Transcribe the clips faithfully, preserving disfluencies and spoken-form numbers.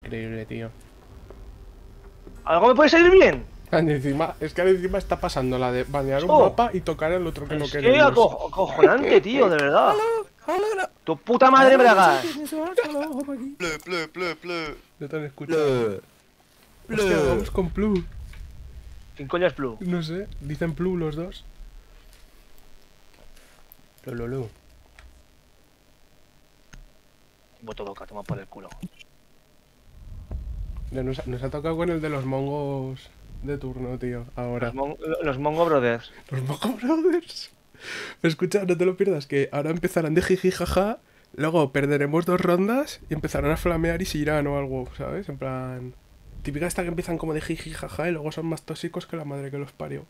increíble, tío. ¿Algo me puede salir bien? Encima, es que encima está pasando la de banear un Oh, mapa y tocar el otro que no es que queremos. aco acojonante, tío, de verdad. Tu puta madre, Bragas. Ple, ple, ple, ple. No te han escuchado. Hostia, vamos con Plu. ¿Quién coño es Blue? No sé, dicen Plu los dos. Lololo. Voto loca, toma por el culo. Ya nos, nos ha tocado con el de los mongos de turno, tío. Ahora. Los, mon los Mongo Brothers. Los Mongo Brothers. Pero escucha, no te lo pierdas, que ahora empezarán de jiji jaja, luego perderemos dos rondas y empezarán a flamear y se irán o algo, ¿sabes? En plan... Típica esta que empiezan como de jiji jaja y luego son más tóxicos que la madre que los parió.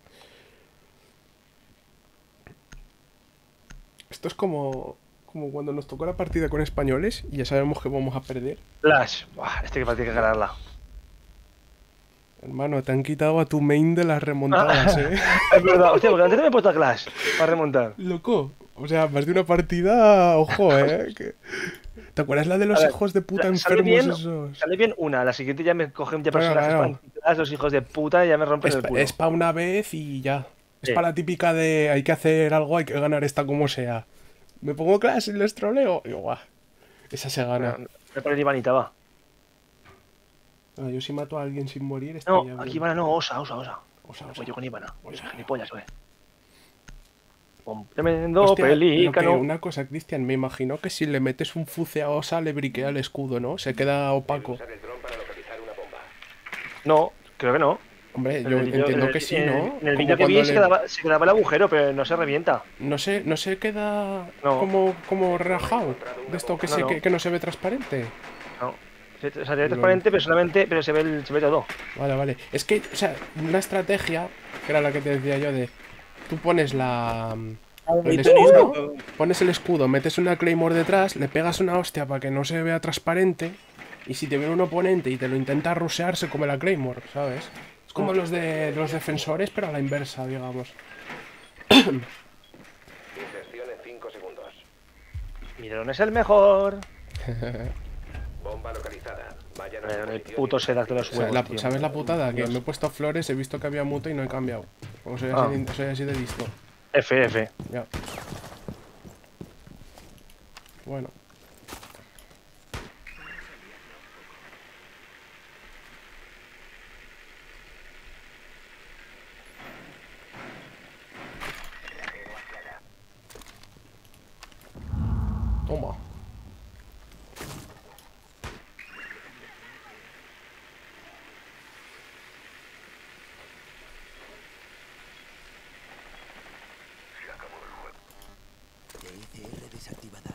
Esto es como... Como cuando nos tocó la partida con españoles y ya sabemos que vamos a perder. Flash. Buah, este que parece que ganarla. Hermano, te han quitado a tu main de las remontadas, ¿eh? Es verdad, hostia, porque antes no me he puesto a Clash para remontar. Loco. O sea, más de una partida, ojo, ¿eh? Que... ¿Te acuerdas la de los ver, hijos de puta sale enfermos bien, esos? Sale bien una, la siguiente ya me cogen ya Claro, personajes claro. pantitas, los hijos de puta y ya me rompen Es, el culo. es para una vez y ya. Es Sí. para la típica de hay que hacer algo, hay que ganar esta como sea. Me pongo clase y les troleo. Y guau. Esa se gana. Bueno, me pone Ivanita, va. Ah, yo si mato a alguien sin morir estaría No, bien. aquí Ivana no, osa, osa, osa. Osa, Me osa. voy yo con Ivana. Osa. Soy gilipollas, güey. Un tremendo Hostia, lo que- pelícano. una cosa, Cristian, me imagino que si le metes un fuce a Osa le briquea el escudo, ¿no? Se queda opaco. No, creo que no. Hombre, En yo el vídeo- entiendo en que el- sí, en el- ¿no? En el Como vídeo que vi cuando se, le- quedaba, se quedaba el agujero, pero no se revienta. No se, no se queda No. como, como rajado de esto que, No, se, no. Que, que no se ve transparente. No. Se, o sea, se ve transparente, pero solamente pero se ve, el- se ve todo. Vale, vale. Es que, o sea, una estrategia, que era la que te decía yo, de tú pones la... el escudo, pones el escudo, metes una Claymore detrás, le pegas una hostia para que no se vea transparente, y si te viene un oponente y te lo intenta rushear, se come la Claymore, ¿sabes? Es como los de los defensores, pero a la inversa, digamos. Inserción en cinco segundos. Miron es el mejor. Bomba localizada. Vayan a Bueno, su el posición puto y sedas de los O sea, huevos, la- tío. ¿sabes la putada? Que Dios. me he puesto flores, he visto que había mute y no he cambiado. Como soy Ah. así, de- soy así de listo. F, F. Ya. Bueno. Toma. T C R desactivada.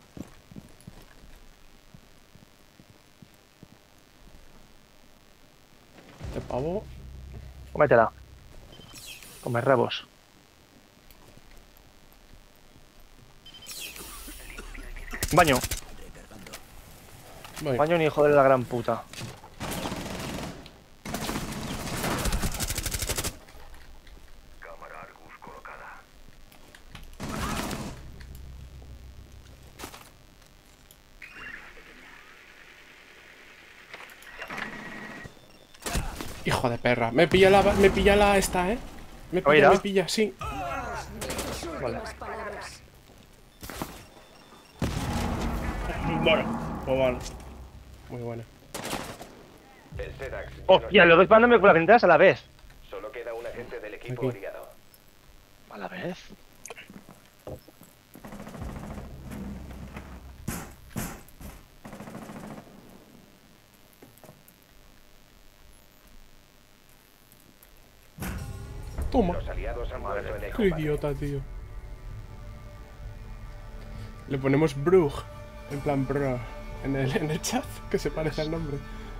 Este pavo. Cómetela. Come rabos. Baño. Voy. Baño ni hijo de la gran puta. Hijo de perra. Me pilla la, me pilla la esta, ¿eh? Me pilla, Oiga. me pilla, sí. Bueno, pues vale. Muy buena. El Sedax. ya Hostia, no- los dos mandándome por las ventanas a la vez. Solo queda un agente del equipo Aquí. aliado. ¿A la vez? Toma. Los aliados han muerto en el Qué combate. idiota, tío. Le ponemos Brug. En plan, bro. En el, en el chat, que se parece al nombre.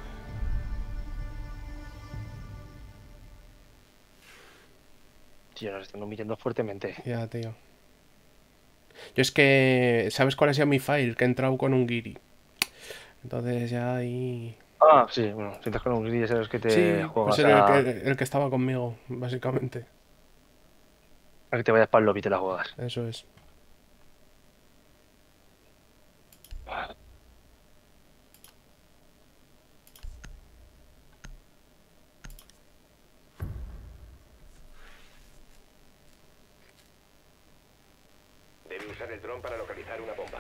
Tío, nos están omitiendo fuertemente. Ya, tío. Yo es que... ¿Sabes cuál ha sido mi file? Que he entrado con un Giri. Entonces ya ahí... Ah, sí, bueno, si entras con un gris, sabes que te Sí, juegas pues era a... el que, el que estaba conmigo, básicamente. a que te vayas para el lobby y te la juegas. Eso es. usar el dron para localizar una bomba.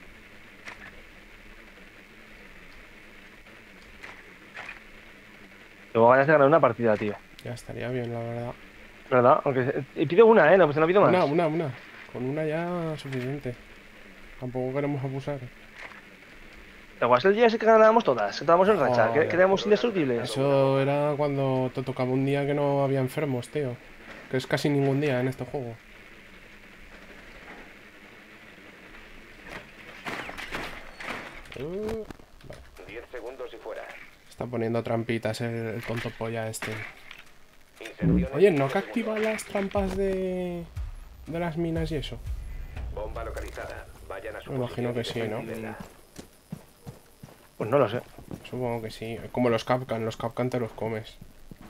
Luego ganas de ganar una partida, tío. Ya estaría bien, la verdad. ¿Verdad? Aunque y pido una, ¿eh? No, pues no pido más. Una, una, una. Con una ya suficiente. Tampoco queremos abusar. ¿Te acuerdas el día ese que ganábamos todas? Que estábamos en racha, que, Joder. que éramos indestructibles. Eso era cuando te tocaba un día que no había enfermos, tío. Que es casi ningún día en este juego. Uh, diez segundos y fuera. está poniendo trampitas el, el tonto polla este. Inserción Oye, en ¿no cinco que activa segundos. las trampas de... de las minas y eso? Bomba localizada. Vayan a su Me imagino que posición y sí, ¿no? defenderla. Pues no lo sé. Supongo que sí. Como los Capcan, los Capcan te los comes.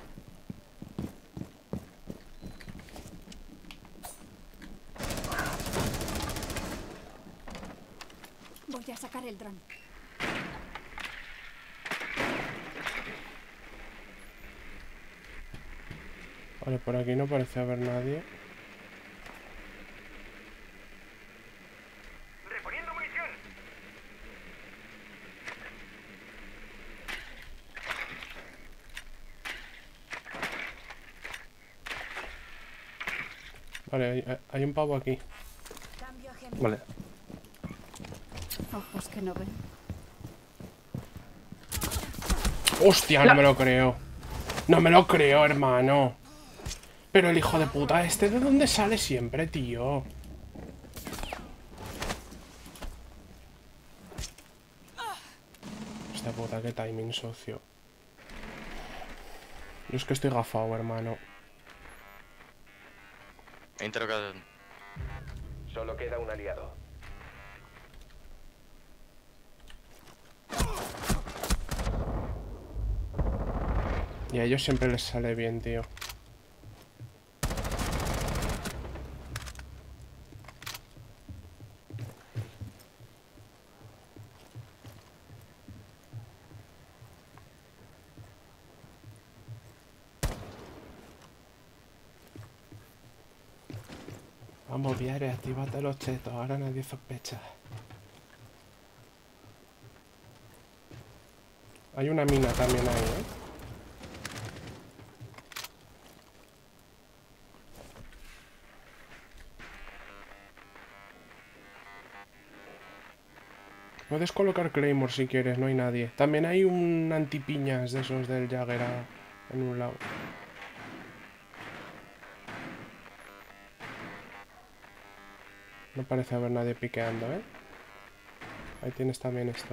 Voy a sacar el dron. Vale, por aquí no parece haber nadie. Reponiendo munición. Vale, hay, hay un pavo aquí. Cambio agente. Vale. Ojos que no ven. ¡Hostia! No me lo creo. No me lo creo, hermano. Pero el hijo de puta este, ¿de dónde sale siempre, tío? Esta puta, qué timing, socio. Yo es que estoy gafado, hermano. Interrogado. Solo queda un aliado. Y a ellos siempre les sale bien, tío. Vamos, Viare, actívate los chetos, ahora nadie sospecha. Hay una mina también ahí, ¿eh? Puedes colocar Claymore si quieres, no hay nadie. También hay un antipiñas de esos del Jagger a- en un lado. No parece haber nadie piqueando, ¿eh? Ahí tienes también esto.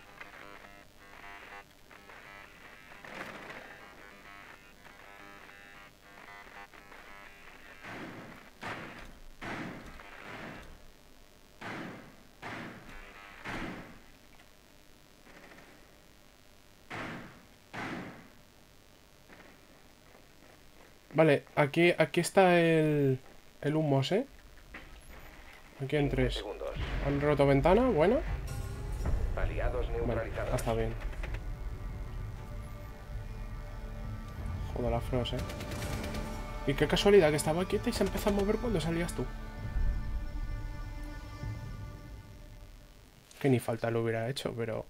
Vale, aquí, aquí está el, el humos, ¿eh? Aquí en tres. Segundos. Han roto ventana, bueno. Aliados Bueno, neutralizados. está bien. Joder, la Frost, ¿eh? Y qué casualidad que estaba quieta y se empezó a mover cuando salías tú. Que ni falta lo hubiera hecho, pero...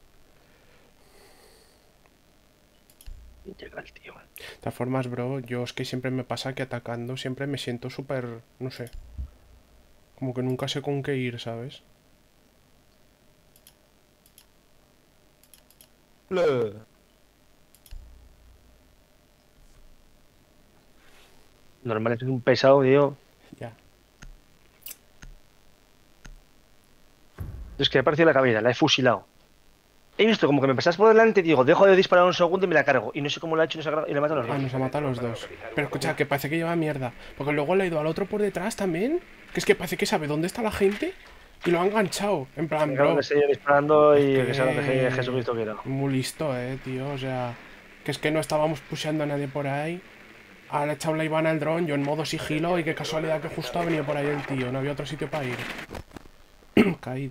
Llega el tío. De todas formas, bro, yo es que siempre me pasa que atacando siempre me siento súper... no sé. Como que nunca sé con qué ir, ¿sabes? Normal, es un pesado, tío. Ya. Es que me ha parecido la cabeza, la he fusilado. He visto como que me pasas por delante y digo, dejo de disparar un segundo y me la cargo. Y no sé cómo lo ha hecho y, no se ha cargado, y le matan a los Ah, dos. nos ha matado a los dos. Pero escucha, que parece que lleva mierda. Porque luego le ha ido al otro por detrás también. Que es que parece que sabe dónde está la gente y lo ha enganchado. En plan, Me cago en bro. que siga disparando y Es que sea lo que que- Jesucristo quiera. Muy listo, eh, tío. O sea, que es que no estábamos pusheando a nadie por ahí. Ahora ha echado la Ivana al dron, yo en modo sigilo. Y qué casualidad que justo ha venido por ahí el tío. No había otro sitio para ir. Caíd.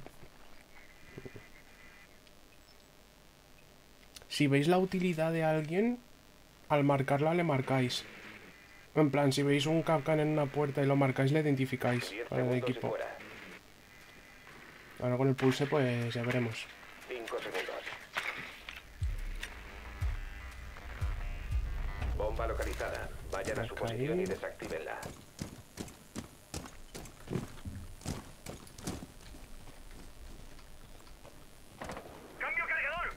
Si veis la utilidad de alguien, al marcarla le marcáis. En plan, si veis un Capcan en una puerta y lo marcáis, le identificáis diez para el segundos y equipo. fuera. Ahora con el pulse, pues ya veremos. cinco segundos. Bomba localizada. Vayan a su Acá posición ahí. y desactívenla. ¡Cambio cargador!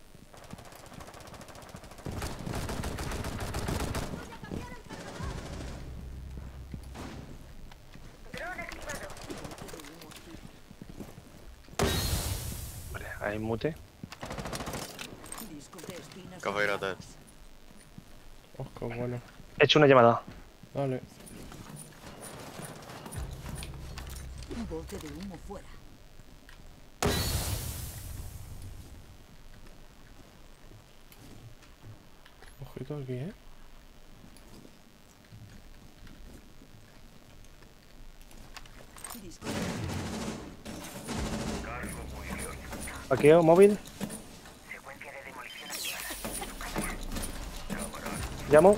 Dron activado. Vale, hay mute. Disco de espinas Caveira activadas. dead. Oh, qué bueno. He hecho una llamada. Vale. Bote de humo fuera. Ojito aquí, ¿eh? Disco de Hackeo móvil. Llamo.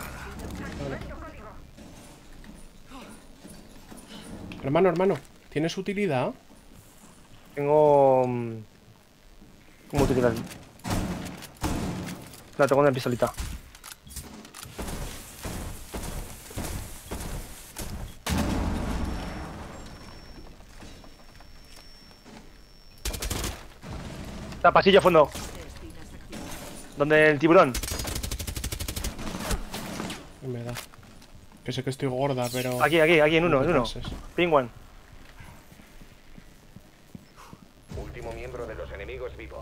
Hermano, hermano, ¿tienes utilidad? Tengo... mm, ¿Cómo utilidad? La tengo una pistolita. Está pasillo a fondo. Donde el tiburón. ¿Qué me da? Que sé que estoy gorda, pero... Aquí, aquí, aquí, en uno, no en te uno. pases. Ping one. Último miembro de los enemigos vivo.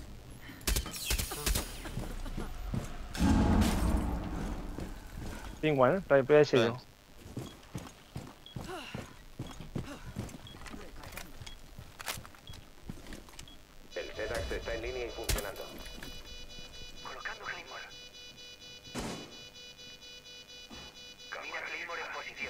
Ping one, ¿eh? Para para ese yo. El Sedax está en línea y funcionando. Colocando Claymore. Camina Claymore en posición.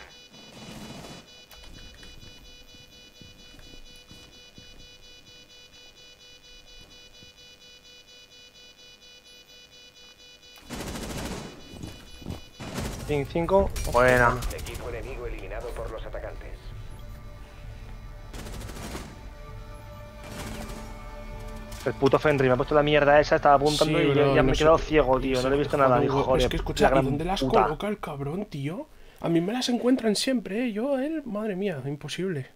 Ping cinco. Buena. Equipo enemigo eliminado por los atacantes. El puto Fenry me ha puesto la mierda esa, estaba apuntando Sí, y bro, ya me no he sé- quedado ciego, tío. No le he visto nada, Joder, hijo, es joder. que la escucha, ¿y gran dónde las puta. coloca el cabrón, tío? A mí me las encuentran siempre, ¿eh? Yo, él, madre mía, imposible.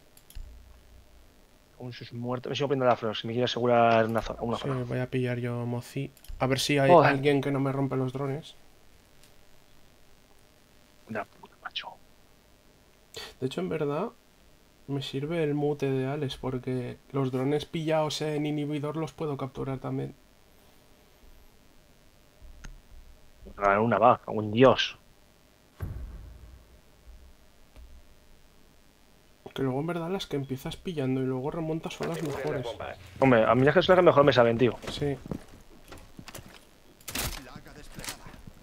Con sus muertos. Me sigo poniendo la flor, si me quiero asegurar una zona. Una Sí, zona. voy a pillar yo Mozi. A ver si hay Joder. alguien que no me rompe los drones. Una puta, macho. De hecho, en verdad, me sirve el mute de Alex porque los drones pillados en inhibidor los puedo capturar también. Ah, una vaca, un dios. Que luego, en verdad, las que empiezas pillando y luego remontas son las Aseguren las mejores. bombas. Hombre, a mí las que son las que mejor me saben, tío. Sí. Plaga desplegada.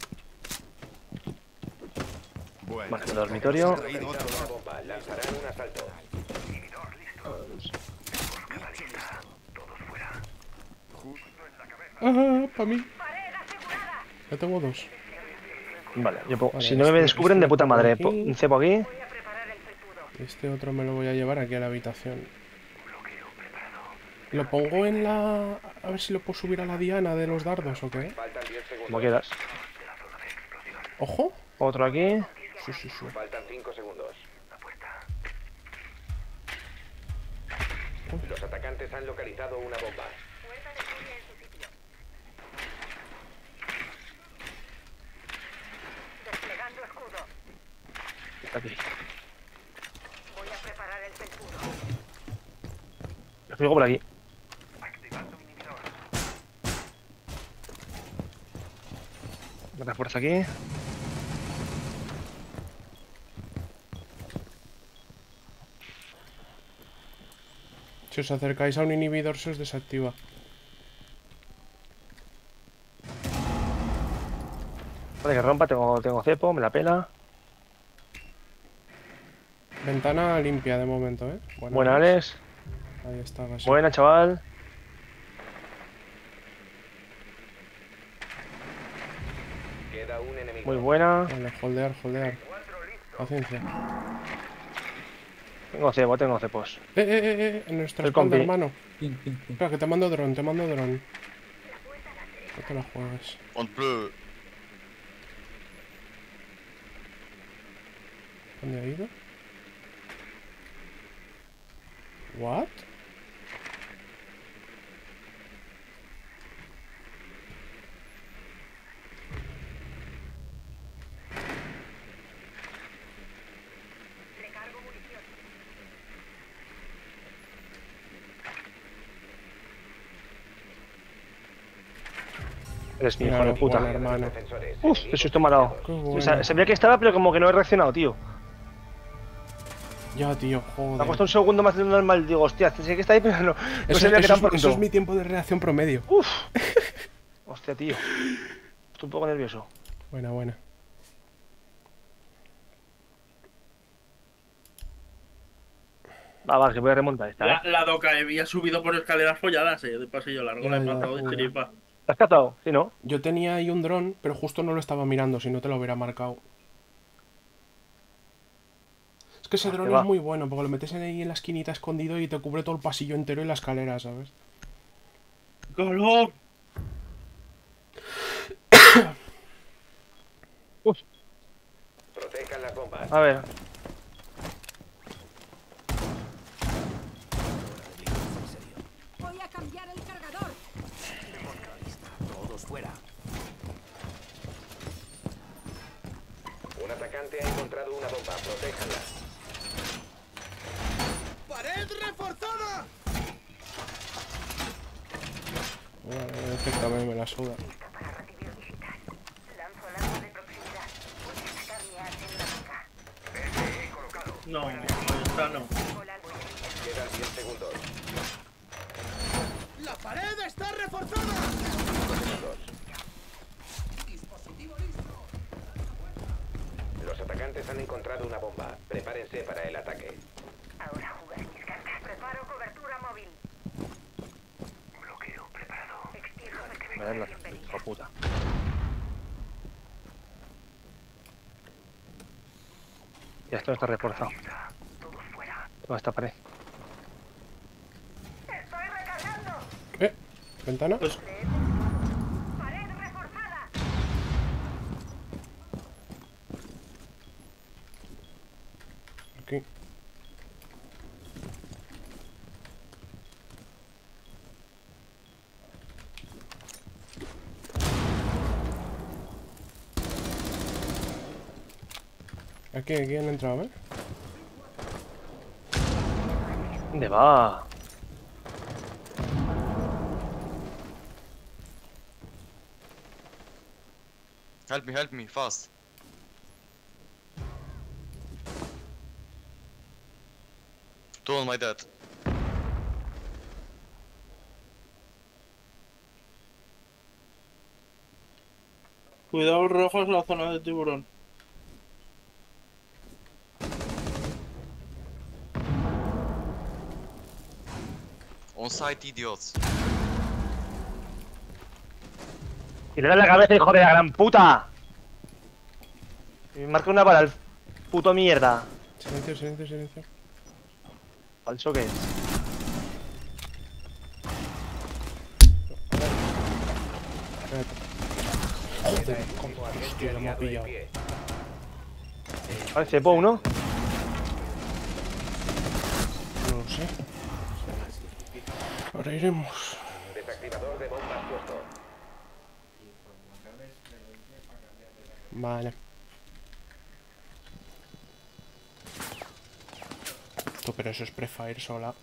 Bueno, Vale, el dormitorio. traído otro Una drone. bomba. Lanzarán un asalto. ¡Ah, para mí! Ya tengo dos. Vale, yo puedo- Vale, si no me este- descubren, este de puta lo pongo madre. aquí. Po- Un cebo aquí. Este otro me lo voy a llevar aquí a la habitación. ¿Lo pongo en la... a ver si lo puedo subir a la diana de los dardos o qué? Faltan diez segundos. Como quieras. ¡Ojo! Otro aquí. Sí, sí, sí. Faltan cinco segundos. Los atacantes han localizado una bomba. Desplegando escudo. Está aquí. Voy a preparar el felpudo. Lo fijo por aquí. Me fuerza aquí. Si os acercáis a un inhibidor se os desactiva. Vale, que rompa, tengo, tengo cepo, me la pela. Ventana limpia de momento, ¿eh? Buena, Buena, Alex. Ahí está, casi. Buena, chaval. Queda un enemigo. Muy buena. Vale, holdear, holdear. Paciencia. Tengo cebo, tengo cepos. Eh, eh, eh, eh, en nuestra El espalda, compi. hermano. Ping, ping, ping. Espera, que te mando dron, te mando dron. No te la juegues. On peut. ¿Dónde ha ido? What? Recargo munición. Eres mi hijo Mira, de puta. bueno, hermano. Defensores. Uf, qué susto me ha dado. Qué O bueno. sea, sabía que estaba, pero como que no he reaccionado, tío. Ya, tío, Me ha joder. costado un segundo más de lo normal. Digo, hostia, sé que está ahí, pero no, no Eso, sabía que eso tan es, eso pronto. es mi tiempo de reacción promedio. Uf. Hostia, tío. Estoy un poco nervioso. Buena, buena. Va, va, que voy a remontar esta, La, ¿eh? la doca había subido por escaleras folladas, eh, de pasillo largo, Ya, la he ya, matado de joder. chiripa. ¿Te has cazado? Sí, ¿no? Yo tenía ahí un dron, pero justo no lo estaba mirando, si no te lo hubiera marcado. Es que ese Ah, dron que va. es muy bueno, porque lo metes ahí en la esquinita escondido y te cubre todo el pasillo entero y la escalera, ¿sabes? ¡Calor! Protejan las bombas. A ver. Voy a cambiar el cargador. Todos fuera. Un atacante ha encontrado una bomba. Protéjanla. ¡Pared reforzada! Bueno, es que también me la suda. Para recibir visitas. Lanzo el arma de proximidad. Voy a sacar mi arte en la boca. P E colocado. No, no está, no. Tengo la almohadilla. Quedan diez segundos. ¡La pared está reforzada! Dispositivo listo. Los atacantes han encontrado una bomba. Prepárense para el ataque. Ahora jugaré mis cartas. Preparo cobertura móvil. Bloqueo preparado. Extiendo A ver, la bienvenida. hijo de puta. Ya esto no está reforzado. ¿Dónde está pared? Estoy recargando. ¿Eh? ¿Ventana? Pues Pared reforzada. Aquí. Aquí, aquí han entrado, ¿eh? ¿Dónde va? Help me, help me, fast. Two on my dead. cuidado, rojo es la zona de tiburón. On site, idiots. ¡Y le da la cabeza, hijo de la gran puta! Y me marca una bala al puto mierda. Silencio, silencio, silencio. ¿Falso qué es? Espérate. Joder, hostia, me ha pillado. Vale, cepo uno. No lo sé. Ahora iremos. Desactivador de bombas puesto. Vale. Esto, pero eso es prefire sola.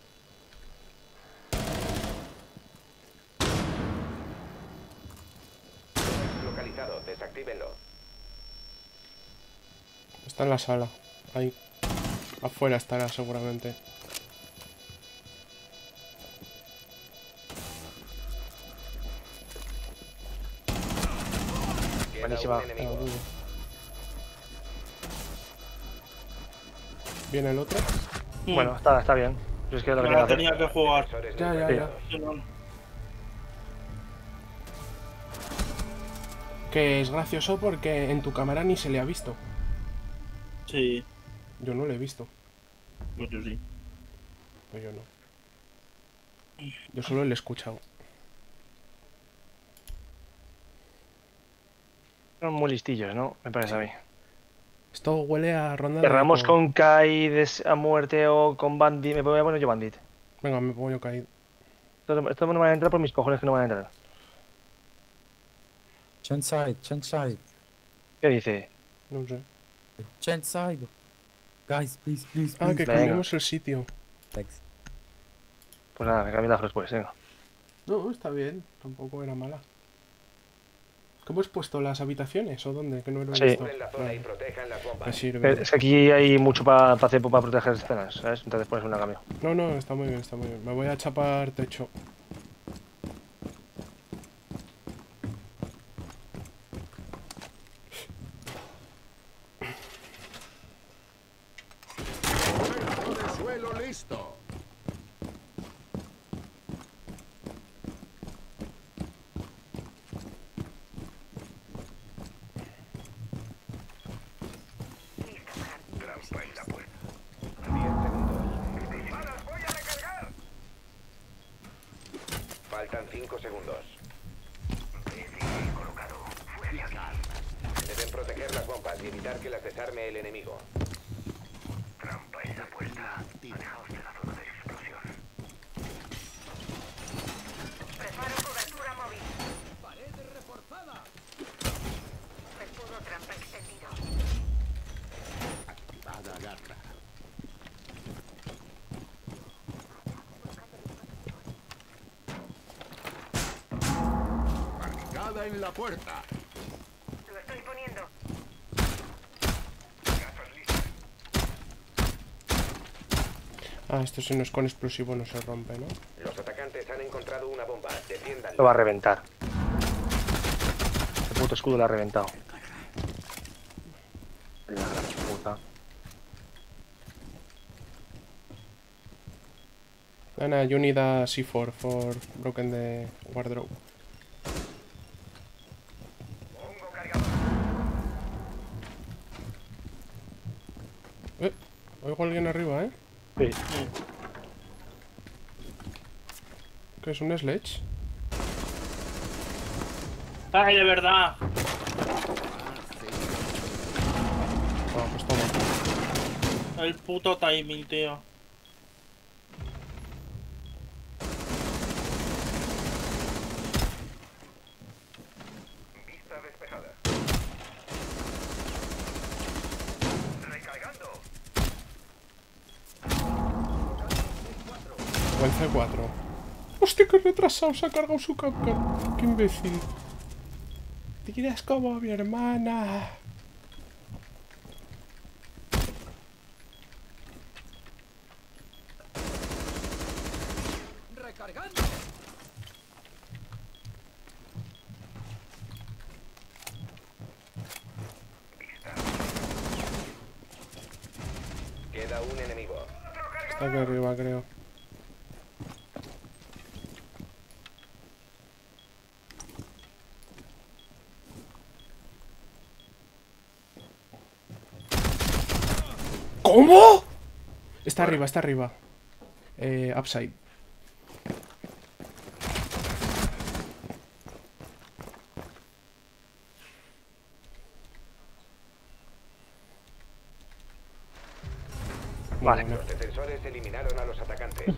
Localizado. Desactívenlo. Está en la sala. Ahí. Afuera estará seguramente. Queda Buenísima. un No lo enemigo. dudo. ¿Viene el otro? Bueno, está, está bien. Yo es que lo que Ya tengo la que hacer. tenía que jugar. Defensores Ya, ya, ya. Sí, no. Que es gracioso porque en tu cámara ni se le ha visto. Sí, Yo no le he visto. pues yo sí. No, yo no. Yo solo le he escuchado. Son muy listillos, ¿no? Me parece a mí. Esto huele a ronda de... Cerramos con Kai des- a muerte o con Bandit. Me voy a poner yo Bandit. Venga, me pongo yo caído. Esto, esto no me van a entrar por mis cojones que no van a entrar. Chen side, chen side, ¿Qué dice? No sé. chen side. Guys, please, please, Ah, please. que Venga. cambiemos el sitio. Thanks. Pues nada, me cambio después, venga. No, está bien. Tampoco era mala. ¿Cómo has puesto las habitaciones o dónde? Que no lo he Sí. visto. Cubren la zona y Vale, protejan las bombas. me sirve. Pero es que aquí hay mucho para pa hacer para proteger escenas, ¿sabes? Entonces pones una cambio. No, no, está muy bien, está muy bien. Me voy a chapar techo. Cargador de suelo listo. Trampa en la puerta. diez segundos. ¡Balas, voy a recargar! Faltan cinco segundos. Colocado. Deben proteger las bombas y evitar que las desarme el enemigo. Trampa en la puerta. Alejaos de la zona de explosión. Preparo cobertura móvil. Pared reforzada. Escudo trampa extendido. Activada garra. Barricada en la puerta. Lo estoy poniendo. Ah, esto si no es con explosivo no se rompe, ¿no? Los atacantes han encontrado una bomba. Defiéndanla. Lo va a reventar. El puto escudo lo ha reventado. La gran puta. Ana, you need a C four for broken the wardrobe. Pongo cargador. Eh, oigo a alguien arriba, ¿eh? Sí. ¿Qué es un sledge? Ay, de verdad. Ah, pues toma. El puto timing, tío. Vista despejada. Recargando. Buen C cuatro. Hostia, qué retrasado, se ha cargado su capcan. Qué imbécil. Tiras como mi hermana. Recargando. Queda un enemigo. Está aquí arriba, creo. ¿Cómo? Está arriba, está arriba. Eh, upside. Vale. Los defensores eliminaron a los atacantes.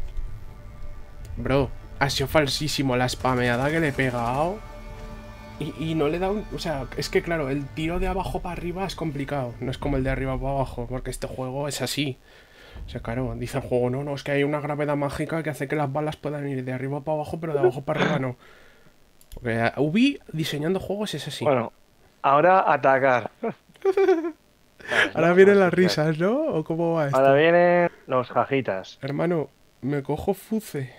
Bro, ha sido falsísimo la spameada que le he pegado. Y, y no le da un... O sea, es que claro, el tiro de abajo para arriba es complicado. No es como el de arriba para abajo, porque este juego es así. O sea, claro, dice el juego, no, no, es que hay una gravedad mágica que hace que las balas puedan ir de arriba para abajo, pero de abajo para arriba no. Porque Ubi diseñando juegos es así. Bueno, ahora atacar. Ahora vienen las risas, ¿no? ¿O cómo va esto? Ahora vienen los jajitas. Hermano, me cojo Fuce.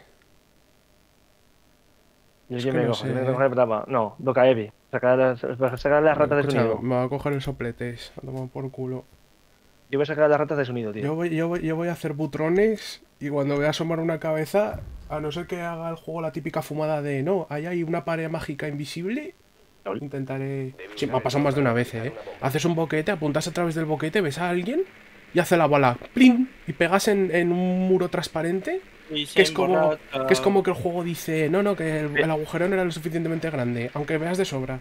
¿Y Es quién que me no coge? sé, ¿Quién me eh. coge Brava? No, Dokaevi. Sacar las, sacar las ratas de su Escucha, nido. me va a coger el sopletes. A tomar por culo. Yo voy a sacar las ratas de su nido, tío. Yo voy, yo, voy, yo voy a hacer butrones y cuando vea asomar una cabeza, a no ser que haga el juego la típica fumada de no, ahí hay una pared mágica invisible, intentaré... Sí, me ha pasado más de una vez, ¿eh? Haces un boquete, apuntas a través del boquete, ves a alguien y hace la bola ¡plin! Y pegas en, en un muro transparente. Y se Que es, como, emborracha. que es como que el juego dice, no, no, que el, el agujero no era lo suficientemente grande, aunque veas de sobra.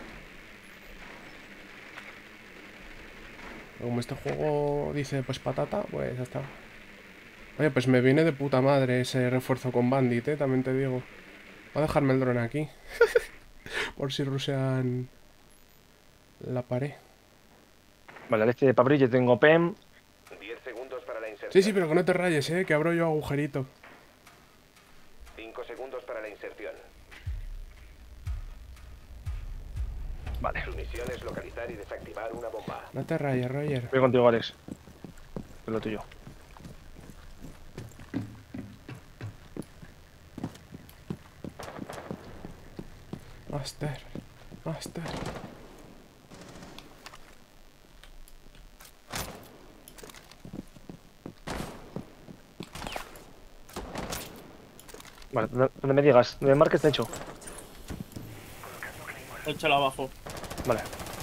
Como este juego dice, pues patata, pues ya está. Oye, pues me viene de puta madre ese refuerzo con Bandit, eh, también te digo. Voy a dejarme el dron aquí. Por si rusean la pared. Vale, este de Papri yo tengo P E M. diez segundos para la inserción. Sí, sí, pero que no te rayes, eh, que abro yo agujerito. cinco segundos para la inserción. Vale, Su misión es localizar y desactivar una bomba. No te rayes, Roger. voy contigo, Alex. Es lo tuyo. Master, Master. Vale, donde me digas, donde me marques te echo. Échala abajo. Vale.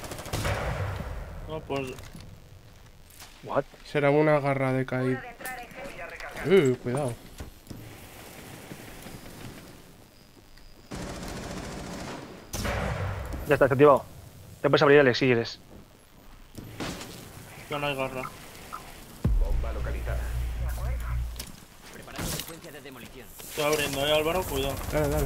No, pues. What? Será una garra de caída. Uh, cuidado. Ya está desactivado. Te puedes abrir, Alex, si quieres. Ya no hay garra. Bomba localizada. Preparando secuencia de demolición. Estoy abriendo, eh, Álvaro, cuidado. Dale, dale.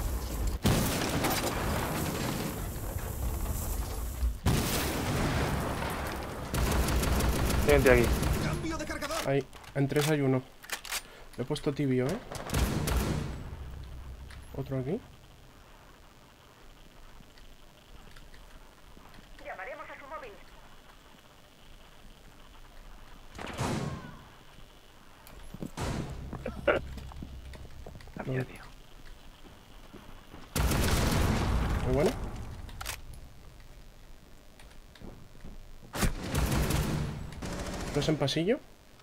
Vente aquí. Cambio de cargador. Ahí, en tres hay uno. Le he puesto tibio, eh. Otro aquí. Llamaremos a su móvil. La mía, tío. Muy bueno. Dos en pasillo.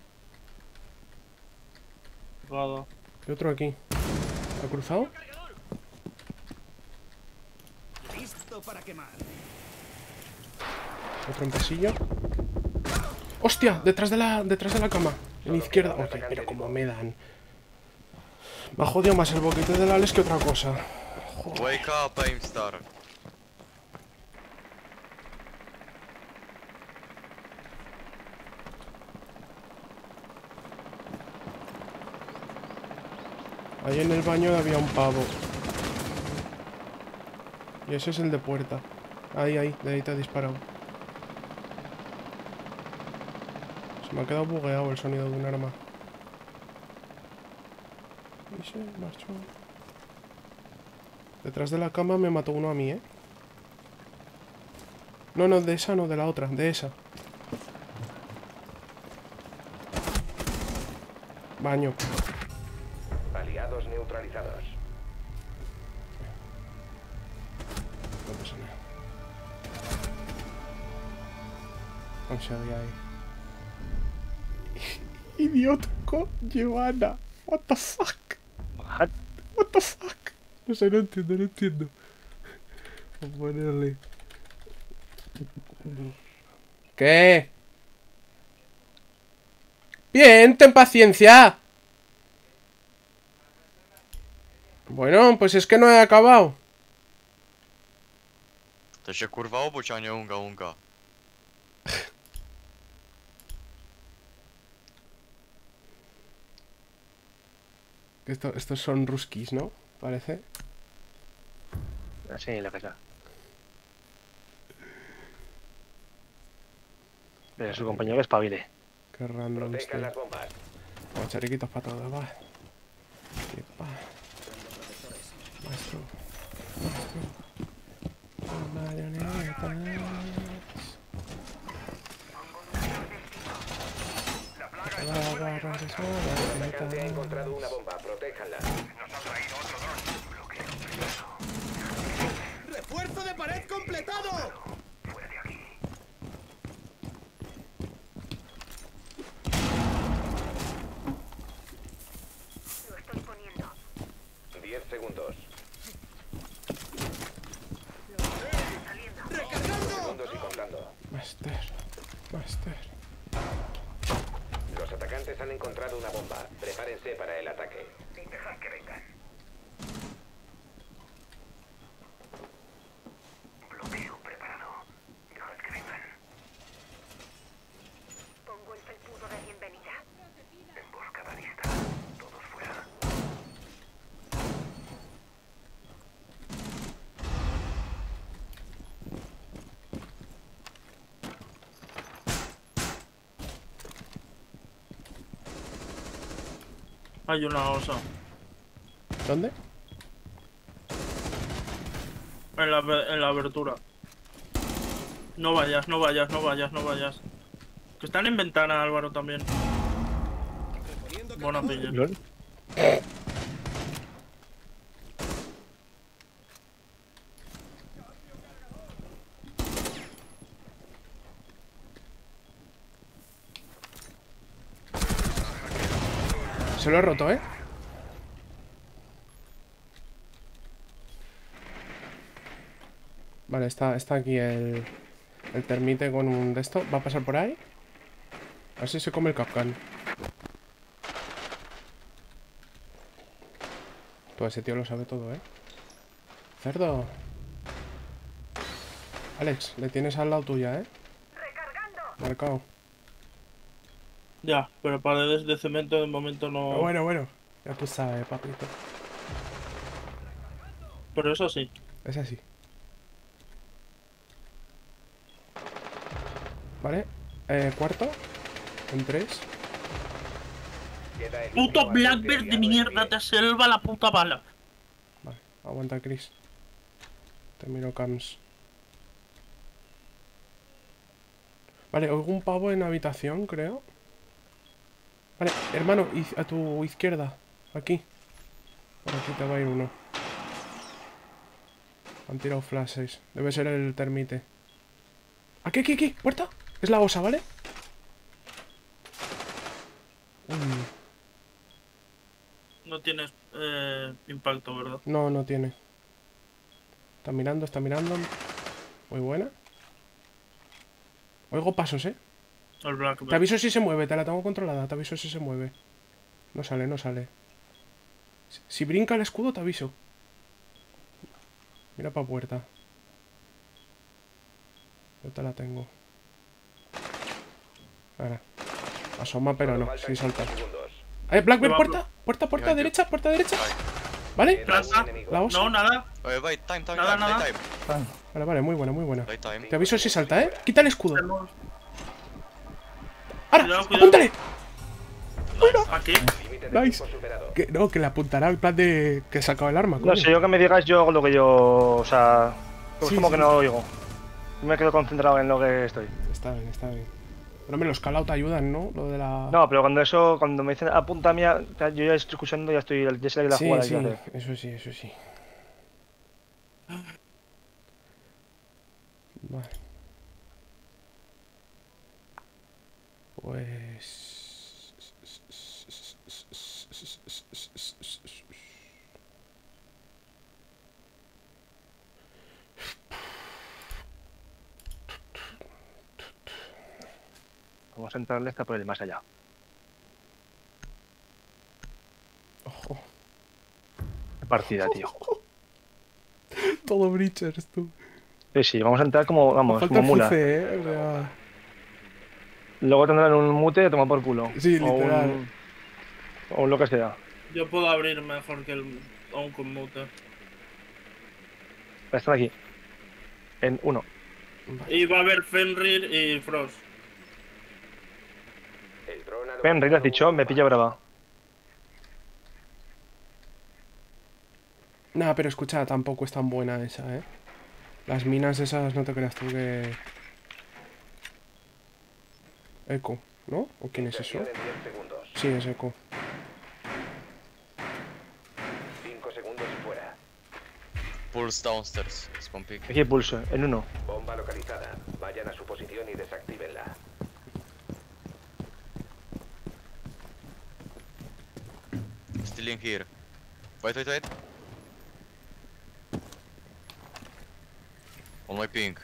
Jugado. Y otro aquí. ¿Ha cruzado? Listo para quemar. Otro en pasillo. ¡Hostia! Detrás de la, detrás de la cama. En la izquierda. Ok, pero como me dan. Me ha jodido más el boquete del Alex que otra cosa. Wake up, Aimstar. Ahí en el baño había un pavo. Y ese es el de puerta. Ahí, ahí, de ahí te ha disparado. Se me ha quedado bugueado el sonido de un arma. Y se marchó. Detrás de la cama me mató uno a mí, ¿eh? No, no, de esa no, de la otra, de esa. Baño. Aliados neutralizados. No pasa nada. Conseguí ahí. Idiótico, Giovanna. What the fuck? What? What the fuck? No sé, no entiendo, no entiendo. Vamos a ponerle. ¿Qué? Bien, ten paciencia. Bueno, pues es que no he acabado. To się kurwa obudź, a nie unga unga. Esto, estos son ruskis, ¿no? Parece. Sí, la que sea. Pero su compañero que espabile. Qué random Protejan este. las bombas. Como chariquitos para todos, va. Y pa. Maestro. Maestro. La marioneta. La barra de sola, El atacante ha encontrado una bomba. Protéjanla. ¡Refuerzo de pared completado! Lo estoy poniendo. diez segundos. Saliendo. ¡Recargando! Segundos y contando. Master. Master. Tripulantes han encontrado una bomba. Prepárense para el ataque. Dejad que vengan. Bloqueo preparado. Dejad que vengan. Pongo el felpudo de bienvenida. Emboscada lista. Todos fuera. Hay una osa. ¿Dónde? En la, en la abertura. No vayas, no vayas, no vayas, no vayas. Que están en ventana, Álvaro, también. Buena pilla. ¿Lol? Se lo he roto, ¿eh? Vale, está, está aquí el, el termite con un de esto. ¿Va a pasar por ahí? A ver si se come el Capcan. Todo ese tío lo sabe todo, ¿eh? Cerdo. Alex, le tienes al lado tuya, ¿eh? Marcado. Ya, pero paredes de cemento de momento no. Bueno, bueno. Ya tú sabes, papito. Pero eso sí. Es así. Vale. Eh, cuarto. En tres. Queda el Puto último Blackbird agente de aliado en mierda, pie. te selva la puta bala. Vale, aguanta, Chris. Te miro cams. Vale, oigo un pavo en habitación, creo. Vale, hermano, iz- a tu izquierda. Aquí. Por aquí te va a ir uno. Han tirado flashes. Debe ser el termite. Aquí, aquí, aquí. Puerta. Es la osa, ¿vale? Uy. No tienes eh, impacto, ¿verdad? No, no tiene. Está mirando, está mirando. Muy buena. Oigo pasos, ¿eh? El Blackbird. Te aviso si se mueve, te la tengo controlada. Te aviso si se mueve. No sale, no sale. Si, si brinca el escudo, te aviso. Mira pa' puerta. Yo te la tengo. Ahora. Asoma, pero Solo no, faltan sin saltar. quince segundos. ¡Eh, Blackbird, Va, puerta! Puerta, puerta, Ya, derecha, puerta, derecha. ¿Vale? Queda un Plaza. enemigo. La osa. No, nada. Eh, wait, time, time, Nada, time, nada. time, Vale, vale, muy buena, muy buena. time. time. Te aviso si salta, ¿eh? Quita el escudo. Tenemos- ¡Ahora! Cuidado, cuidado. ¡Apúntale! Aquí. Límite de Nice. tiempo superado. Que, no, que le apuntará en plan de que sacaba el arma. No coño. sé, yo que me digas yo hago lo que yo. O sea. Es Sí, como sí. que no lo oigo. Me quedo concentrado en lo que estoy. Está bien, está bien. Pero hombre, los call-out ayudan, ¿no? Lo de la... No, pero cuando eso, cuando me dicen apunta mía, yo ya estoy escuchando, ya estoy, ya sé la sí, jugada sí, que hace. eso sí, eso sí. Vale. Pues... Vamos a entrarle hasta por el más allá. Ojo. Qué partida, tío. Todo breachers, tú. Sí, sí, vamos a entrar como, vamos, Falta como el mula. fuce, ¿eh? O sea... Luego tendrán un mute y a tomar por culo. Sí, o literal. un, o lo que sea. Yo puedo abrir mejor que el. Aún con mute. Están aquí. En uno. Y va a haber Fenrir y Frost. El dron ha Fenrir, has dicho, me pilla brava. Nah, pero escucha, tampoco es tan buena esa, ¿eh? Las minas esas no te creas tú que... Echo, ¿no? ¿O quién es eso? Inserción en diez segundos. Sí, es Echo. cinco segundos y fuera. Pulse downstairs. Spawn pick. Aquí pulso, en uno. Bomba localizada. Vayan a su posición y desactívenla. Still in here. Wait, wait, wait. On my ping.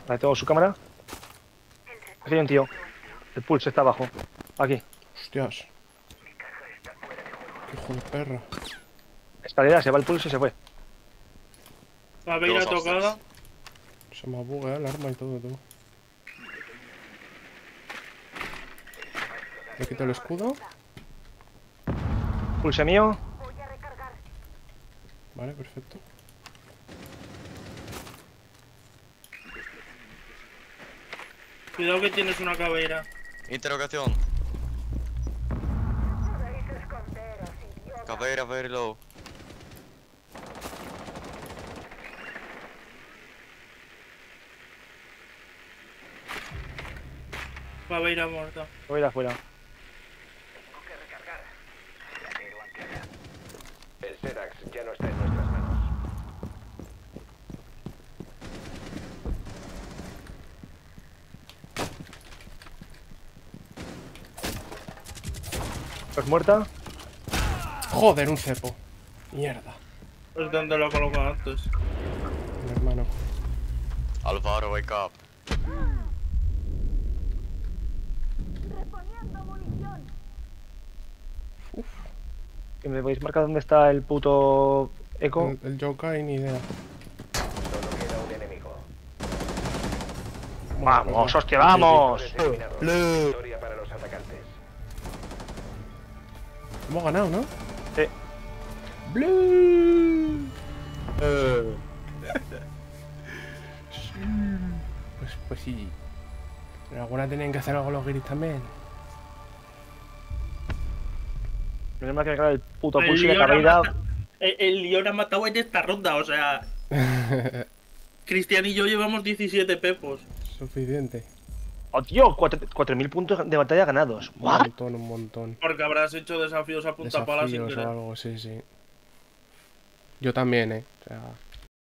Ahí tengo su cámara. Aquí hay un tío. El pulse está abajo. Aquí. Hostias. Qué hijo de perra. Escalera, se va el pulse y se fue. Caveira Dos tocada. Se me ha bugueado el arma y todo, tú. Le quito el escudo. Pulse mío. Vale, perfecto. Cuidado que tienes una caveira. Interrogación. Caveira very low. Caveira muerta. Voy a ir afuera. El Sedax ya no está en nuestras manos. ¿Estás muerta? Joder, un cepo. Mierda. Es donde lo he colocado antes. Mi hermano. Alvaro, wake up. Reponiendo munición. ¿Que me podéis marcar dónde está el puto eco? El, el Yokai ni idea. Solo queda un enemigo. ¡Vamos, hostia, vamos! Eliminado. Victoria para los atacantes. Hemos ganado, ¿no? Sí. Blue. Pues, pues sí. Pero alguna tenían que hacer algo los guiris también. Menos mal que me cae el puto El pulse de Leon ha caveira. mata- El, el Leon ha matado en esta ronda, o sea. Cristian y yo llevamos diecisiete pepos. Suficiente. ¡Oh, tío! cuatro mil puntos de batalla ganados. Un ¿What? montón, un montón. Porque habrás hecho desafíos a punta pala sin Desafíos o querer. algo, sí, sí. Yo también, eh. O sea,